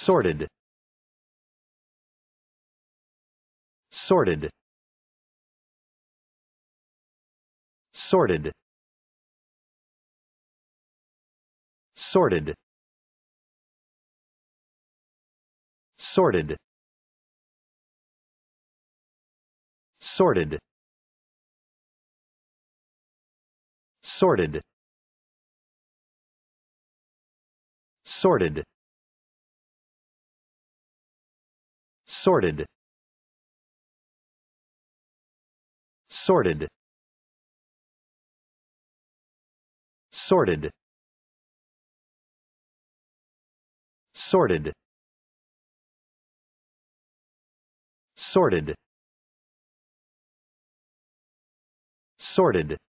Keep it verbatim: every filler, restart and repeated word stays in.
Sordid. Sordid. Sordid. Sordid. Sordid. Sordid. Sordid. Sordid. Sordid. Sordid. Sordid. Sordid. Sordid. Sordid.